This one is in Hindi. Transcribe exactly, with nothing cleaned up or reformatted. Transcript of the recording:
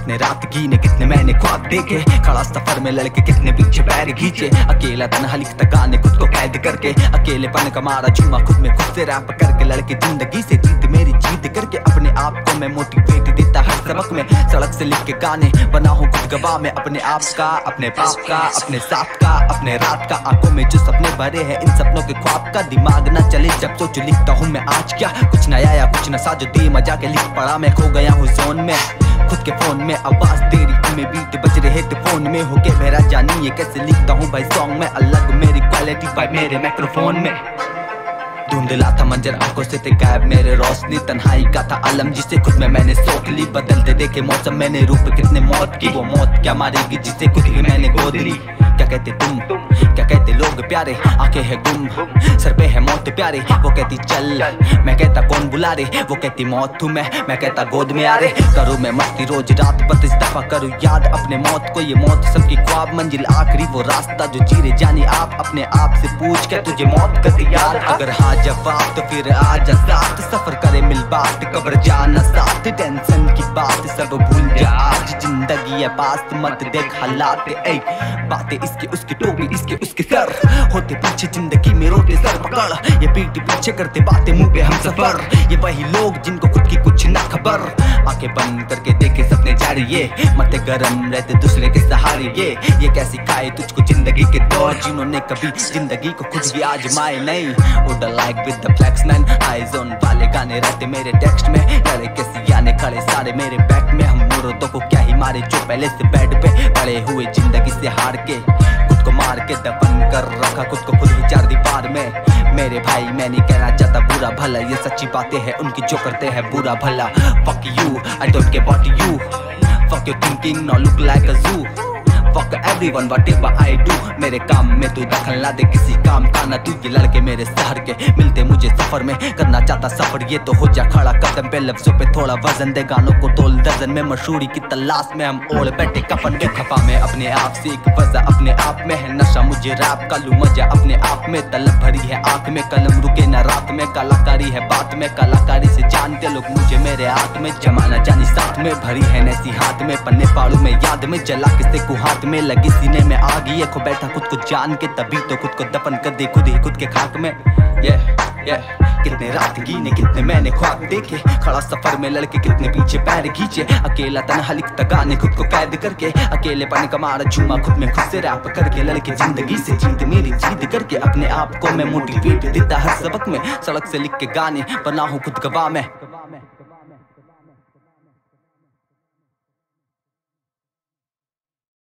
कितने रात गिने, कितने मैंने ख्वाब देखे, खड़ा सफर में लड़के कितने पीछे पैर खींचे, अकेला तन्हा लिखता गाने खुद को कैद करके, अकेलेपन का मारा झूमा खुद में खुद से रैप करके, लड़के जिंदगी से जीत मेरी जीत करके, अपने आप को मैं मोटिवेट देता हर सबक में, सड़क से लिख के गाने बना हूँ खुद गवाह में, अपने आप का, अपने पाप का, अपने साथ का, अपने रात का, आंखों में जो सपने भरे हैं इन सपनों के ख्वाब का, दिमाग ना चले जब सोच लिखता हूँ मैं आज क्या, कुछ नया या कुछ नशा जो दे मजा के लिख पड़ा, मैं खो गया हूँ जोन में खुद के फोन में, आवाज तेरी में बीट बज रहे थे फोन में, हो के मेरा जानी ये कैसे लिखता हूँ भाई सॉन्ग में, अलग मेरी क्वालिटी भाई मेरे माइक्रोफोन में। धुंधला था मंजर आंखों से थे गायब मेरे रोशनी, तन्हाई का था आलम जिसे खुद में मैंने सोच ली, बदलते देखे मौसम मैंने रूप कितने मौत की, वो मौत क्या मारेगी जिसे खुद ही मैंने गोद ली। क्या कहते तुम, क्या कहते लोग प्यारे, आंखें है गुम, सर पे है मौत प्यारे, वो कहती चल, मैं कहता कौन बुला रे, वो कहती मौत तू मैं मैं कहता गोद में आ रे, करूँ मैं मस्ती रोज रात बत्तीस दफा करूँ याद अपने मौत को, ये मौत सबकी ख्वाब मंजिल आखिरी वो रास्ता जो जी रे जानी आप, अपने आप से पूछ के तुझे मौत कती याद, अगर हाँ जवाब तो फिर आजा साथ, सफर करे मिल बात कब्र जाना साथ, टेंशन की बात सब भूल जा, आज जिंदगी है पास मत देख हालात, ऐ बातें इसके उसके टोपी इसके उसके सर, होते पीछे जिंदगी में रोते सर पकड़, ये पीठ पीछे करते बातें मुंह पे हम सफर, ये वही लोग जिनको खुद की कुछ ना खबर, आंखें बंद करके देखे सपने जारी, ये मत गरम रहते दूसरे के सहारे, ये ये कैसी खाए तुझको जिंदगी के दौर, जिन्होंने कभी जिंदगी को खुद भी आजमाए नहीं, उड़ा like with the flex nine, I zone वाले गाने रहते मेरे टेक्स्ट में, लड़े के सियाने खड़े सारे मेरे बैक में, हम मुर्दों को क्या ही मारे जो पहले से बेड पे पड़े हुए जिंदगी से हार के, खुद को मार के दफन कर रखा खुद को खुद ही चार दीवार में, मेरे भाई मैं नहीं कहना चाहता बुरा भला, ये सच्ची बातें हैं उनकी जो करते हैं बुरा भला, fuck you I don't care about you, fuck your thinking now look like a zoo, fuck everyone whatever I do, मेरे काम में तू दखल ना दे किसी काम का ना तू, ये लड़के मेरे शहर के मिलते मुझे सफर में, करना चाहता सफर ये तो हो जा खड़ा कदम पे, लफ्जों पे थोड़ा वजन दे गानों को तोल दर्जन में, मशहूरी की तलाश में हम ओढ़ बैठे कफन के, खफा में अपने आप से एक वजह अपने आप में है, नशा मुझे रैप का लू मजा अपने आप में, तलब भरी है आंख में कलम रुके ना रात में, कलाकारी है बात में, कलाकारी से जानते लोग मुझे मेरे हाथ में, जमाना जानी साथ में भरी है नैसी हाथ में, पन्ने पाड़ू में याद में जला किसे को हाथ में, लगी सीने में आग ये खो बैठा खुद को जान के, तभी तो खुद को दफन कर दे खुद ही खुद के खाक में, yeah, yeah, कितने रात गिने कितने मैंने ख्वाब देखे, खड़ा सफर में लड़के कितने पीछे पैर खींचे, अकेला तन्हा लिखता गाने खुद को कैद करके, अकेलेपन का मारा झूमा खुद में खुद से रैप करके, लड़के जिंदगी से जीत मेरी जीत करके, अपने आप को मैं मोटिवेट देता हर सबक में, सड़क से लिख के गाने बना हूँ खुद गवाह में।